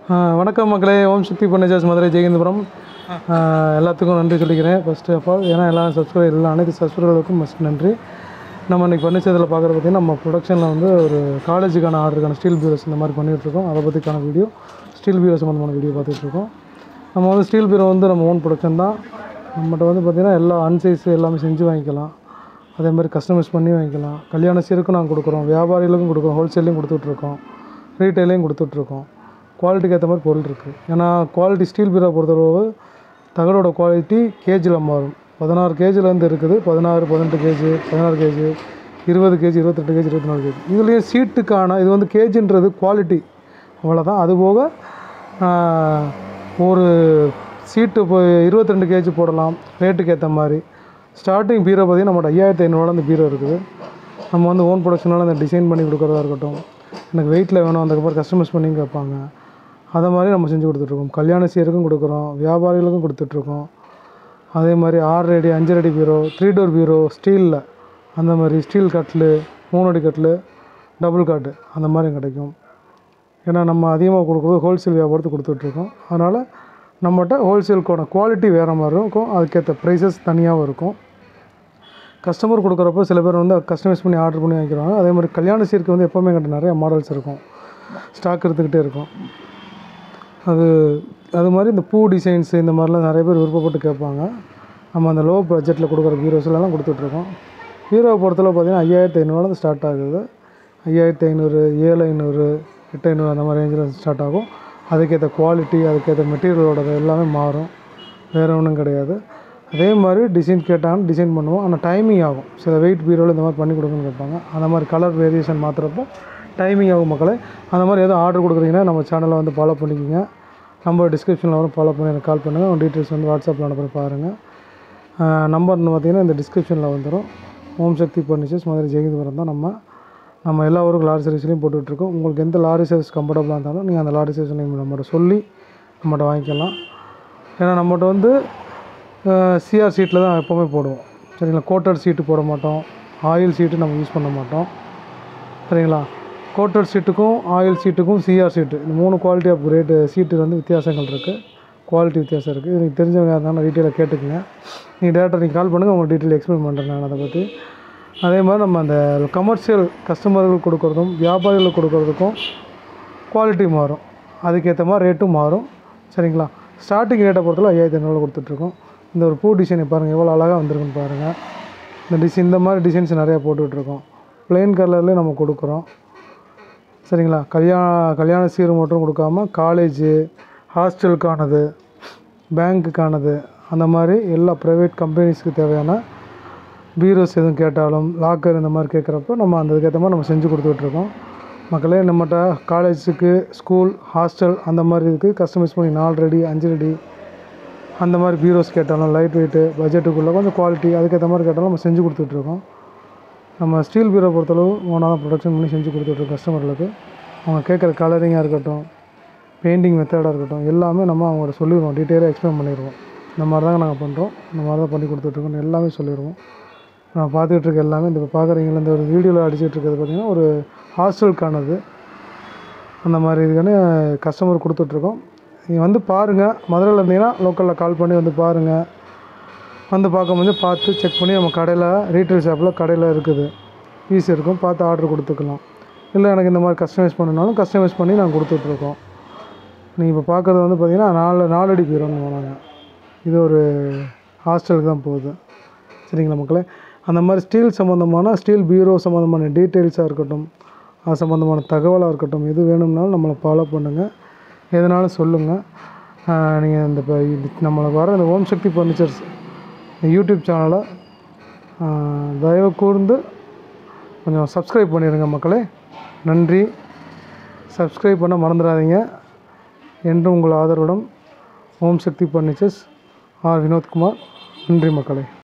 வணக்கம் மக்களே. ஓம் சக்தி பர்னிச்சர்ஸ் மதுரை ஜெயகேந்திரபுரம். எல்லாத்துக்கும் நன்றி சொல்லிக்கிறேன். ஃபஸ்ட்டு ஆஃப் ஆல் ஏன்னா எல்லா சப்ஸ்கிரைபர் இல்லை, அனைத்து சப்ஸ்கிரைபர்களுக்கும் மஸ்ட் நன்றி. நம்ம இன்றைக்கி பர்னிச்சரில் பார்க்குறது பார்த்திங்கன்னா, நம்ம ப்ரொடக்ஷனில் வந்து ஒரு காலேஜுக்கான ஆர்டருக்கான ஸ்டீல் பீரோஸ் இந்த மாதிரி பண்ணிகிட்ருக்கோம். அதை பற்றிக்கான வீடியோ, ஸ்டீல் பீரோ சம்மந்தமான வீடியோ பார்த்துட்ருக்கோம். நம்ம வந்து ஸ்டீல் பீரோ வந்து நம்ம ஓன் ப்ரொடக்ஷன் தான். நம்மகிட்ட வந்து பார்த்திங்கன்னா எல்லா அன்சைஸ் எல்லாமே செஞ்சு வாங்கிக்கலாம். அதே மாதிரி கஸ்டமைஸ் பண்ணி வாங்கிக்கலாம். கல்யாண சீருக்கும் நாங்கள் கொடுக்குறோம், வியாபாரிகளுக்கும் கொடுக்குறோம், ஹோல்சேலையும் கொடுத்துட்ருக்கோம், ரீட்டைலையும் கொடுத்துட்ருக்கோம். குவாலிட்டிக்கு ஏற்ற மாதிரி பொருள் இருக்குது. ஏன்னா குவாலிட்டி ஸ்டீல் பீரோ பொறுத்தளவு தகடோட குவாலிட்டி கேஜியில் மாறும். 16 கேஜிலேருந்து இருக்குது. 16, 18 KG, 16 KG, 20 KG, 28 KG, 24 KG. இதுலேயே சீட்டுக்கான இது வந்து கேஜின்றது குவாலிட்டி அவ்வளோதான். அதுபோக ஒரு சீட்டு இப்போ 22 கேஜி போடலாம் ரேட்டுக்கு ஏற்ற மாதிரி. ஸ்டார்டிங் பீரோ பார்த்திங்கன்னா நம்மளோட 5500 அந்த பீரோ இருக்குது. நம்ம வந்து ஓன் ப்ரொடக்ஷனால் அந்த டிசைன் பண்ணி கொடுக்குறதா இருக்கட்டும், எனக்கு வெயிட்டில் வேணும், அதுக்கப்புறம் கஸ்டமைஸ் பண்ணி கேட்பாங்க, அதை மாதிரி நம்ம செஞ்சு கொடுத்துட்ருக்கோம். கல்யாண சீருக்கும் கொடுக்குறோம், வியாபாரிகளுக்கும் கொடுத்துட்ருக்கோம். அதே மாதிரி 6 அடி 5 அடி பீரோ, 3 டோர் பீரோ ஸ்டீலில், அந்த மாதிரி ஸ்டீல் கட்லு, 3 அடி கட்லு, டபுள் காட்டு அந்த மாதிரி கிடைக்கும். ஏன்னா நம்ம அதிகமாக கொடுக்குறது ஹோல்சேல் வியாபாரத்துக்கு கொடுத்துட்ருக்கோம். அதனால் நம்மகிட்ட ஹோல்சேலுக்கான குவாலிட்டி வேறு மாதிரி இருக்கும், அதுக்கேற்ற ப்ரைஸஸ் தனியாகவும் இருக்கும். கஸ்டமர் கொடுக்குறப்போ சில பேர் வந்து கஸ்டமைஸ் பண்ணி ஆர்டர் பண்ணி வாங்கிக்கிறாங்க. அதே மாதிரி கல்யாண சீருக்கு வந்து எப்போவுமே எங்கிட்ட நிறைய மாடல்ஸ் இருக்கும், ஸ்டாக் எடுத்துக்கிட்டே இருக்கும். அது மாதிரி இந்த பூ டிசைன்ஸு இந்த மாதிரிலாம் நிறைய பேர் விருப்பப்பட்டு கேட்பாங்க. நம்ம அந்த லோ பட்ஜெட்டில் கொடுக்குற பீரோஸ்லாம் கொடுத்துட்ருக்கோம். பீரோவை பொறுத்தளவு பார்த்திங்கன்னா 5500 ஸ்டார்ட் ஆகுது. 5500, 7500, 8500 அந்த மாதிரி ரேஞ்சில் ஸ்டார்ட் ஆகும். அதுக்கேற்ற குவாலிட்டி, அதுக்கேற்ற மெட்டீரியலோட எல்லாமே மாறும், வேறு ஒன்றும் கிடையாது. அதே மாதிரி டிசைன் கேட்டாங்கன்னா டிசைன் பண்ணுவோம். ஆனால் டைமிங் ஆகும். சில வெயிட் பீரோவில் இந்த மாதிரி பண்ணி கொடுக்குன்னு கேட்பாங்க. அந்த மாதிரி கலர் வேரியேஷன் மாற்றுறப்போ டைமிங் ஆகும் மக்களே. அந்த மாதிரி எதுவும் ஆர்டர் கொடுக்குறீங்கன்னா நம்ம சேனலை வந்து ஃபாலோ பண்ணிக்கோங்க. நம்பர் டிஸ்கிரிப்ஷனில் வரும், ஃபாலோ பண்ணி எனக்கு கால் பண்ணுங்கள். உங்கள் டீட்டெயில்ஸ் வந்து வாட்ஸ்அப்பில் அனுப்புகிற பாருங்கள். நம்பர்னு பார்த்திங்கன்னா இந்த டிஸ்கிரிப்ஷனில் வந்துடும். ஓம் சக்தி பர்னிச்சர்ஸ் மதுரை ஜெயகேந்திரபுரம் தான். நம்ம எல்லா ஊருக்கும் லாரி சர்வீஸ்லையும் போட்டுட்ருக்கோம். உங்களுக்கு எந்த லாரி சர்வீஸ் கம்ஃபர்டபுளாக இருந்தாலும் நீங்கள் அந்த லாரி சர்வீஸ் நீங்கள் நம்மகிட்ட சொல்லி நம்மகிட்ட வாங்கிக்கலாம். ஏன்னா நம்மகிட்ட வந்து சிஆர் சீட்டில் தான் எப்போவுமே போடுவோம், சரிங்களா. கோட்டட் சீட்டு போட மாட்டோம், ஆயில் சீட்டு நம்ம யூஸ் பண்ண மாட்டோம், சரிங்களா. கோட்டட் சீட்டுக்கும் ஆயில் சீட்டுக்கும் சிஆர் சீட்டு இந்த 3 குவாலிட்டி ஆஃப் ரேட்டு சீட்டு வந்து வித்தியாசங்கள் இருக்குது, குவாலிட்டி வித்தியாசம் இருக்குது. எனக்கு தெரிஞ்சவங்க இருந்தாலும் டீட்டெயிலாக கேட்டுக்குங்க. நீங்கள் டேரெக்டாக நீங்கள் கால் பண்ணுங்கள், உங்களுக்கு டீட்டெயில் எக்ஸ்பிளைன் பண்ணுறேன் நான் அதை பற்றி. அதே மாதிரி நம்ம அந்த கமர்ஷியல் கஸ்டமர்கள் கொடுக்குறதும் வியாபாரிகளுக்கு கொடுக்குறதுக்கும் குவாலிட்டி மாறும், அதுக்கேற்ற மாதிரி ரேட்டும் மாறும், சரிங்களா. ஸ்டார்டிங் ரேட்டை பொறுத்தவரை 5500 கொடுத்துட்ருக்கோம். இந்த ஒரு பூ டிசைனை பாருங்கள், எவ்வளோ அழகாக வந்திருக்குன்னு பாருங்கள். இந்த மாதிரி டிசைன்ஸ் நிறையா போட்டுட்ருக்கோம். ப்ளெயின் கலர்லேயே நம்ம கொடுக்குறோம், சரிங்களா. கல்யாண சீர் மட்டும் கொடுக்காம காலேஜு, ஹாஸ்டலுக்கானது, பேங்க்குக்கானது, அந்த மாதிரி எல்லா ப்ரைவேட் கம்பெனிஸ்க்கு தேவையான பீரோஸ் எதுவும் கேட்டாலும், லாக்கர் இந்த மாதிரி கேட்குறப்போ நம்ம அதுக்கேற்ற மாதிரி நம்ம செஞ்சு கொடுத்துட்ருக்கோம் மக்களே. நம்மகிட்ட காலேஜுக்கு, ஸ்கூல், ஹாஸ்டல் அந்த மாதிரி இருக்குது. கஸ்டமைஸ் பண்ணி 4 அடி 5 அடி அந்த மாதிரி பீரோஸ் கேட்டாலும், லைட் வெயிட்டு, பட்ஜெட்டுக்குள்ளே கொஞ்சம் குவாலிட்டி அதுக்கேற்ற மாதிரி கேட்டாலும் நம்ம செஞ்சு கொடுத்துட்ருக்கோம். நம்ம ஸ்டீல் பீரோ பொறுத்தளவு ஓனாக தான் ப்ரொடக்ஷன் பண்ணி செஞ்சு கொடுத்துட்ருக்கோம் கஸ்டமர்களுக்கு. அவங்க கேட்குற கலரிங்காக இருக்கட்டும், பெயிண்டிங் மெத்தடாக இருக்கட்டும், எல்லாமே நம்ம அவங்கள்ட்ட சொல்லிடுவோம், டீட்டெயிலாக எக்ஸ்பிளைன் பண்ணிடுவோம். இந்த மாதிரி தாங்க நாங்கள் பண்ணுறோம், இந்த மாதிரி தான் பண்ணி கொடுத்துட்ருக்கோம் எல்லாமே சொல்லிடுவோம். நான் பார்த்துக்கிட்ருக்க எல்லாமே இந்த பார்க்குறீங்களா, இந்த ஒரு வீடியோவில் அடிச்சுட்ருக்கிறது பார்த்திங்கன்னா ஒரு ஹாஸ்டலுக்கானது. அந்த மாதிரி இதுக்கான கஸ்டமர் கொடுத்துட்ருக்கோம். நீங்கள் வந்து பாருங்கள், மதுரையில் இருந்தீங்கன்னா லோக்கலில் கால் பண்ணி வந்து பாருங்கள். வந்து பார்க்கும்போது பார்த்து செக் பண்ணி நம்ம கடையில் ரீட்டைல் ஷாப்பில் கடையில் இருக்குது பீஸ் இருக்கும், பார்த்து ஆர்டர் கொடுத்துக்கலாம். இல்லை எனக்கு இந்த மாதிரி கஸ்டமைஸ் பண்ணணுனாலும் கஸ்டமைஸ் பண்ணி நாங்கள் கொடுத்துட்ருக்கோம். நீங்கள் இப்போ பார்க்குறது வந்து பார்த்திங்கன்னா 4 அடி பீரோன்னு போனாங்க. இது ஒரு ஹாஸ்டலுக்கு தான் போகுது, சரிங்களா மக்களே. அந்த மாதிரி ஸ்டீல் பீரோ சம்மந்தமான டீட்டெயில்ஸாக இருக்கட்டும், அது சம்மந்தமான தகவலாக இருக்கட்டும், எது வேணும்னாலும் நம்மளை ஃபாலோ பண்ணுங்கள், எதனாலும் சொல்லுங்கள். நீங்கள் இந்த நம்மளுக்கு வர இந்த ஓம் சக்தி பர்னிச்சர்ஸ் யூடியூப் சேனலை தயவு கூர்ந்து கொஞ்சம் சப்ஸ்கிரைப் பண்ணிடுங்க மக்களே. நன்றி. சப்ஸ்கிரைப் பண்ண மறந்துடாதீங்க. என்றும் உங்கள் ஆதரவுடன் ஓம் சக்தி பர்னிச்சர்ஸ் ஆர் வினோத்குமார். நன்றி மக்களே.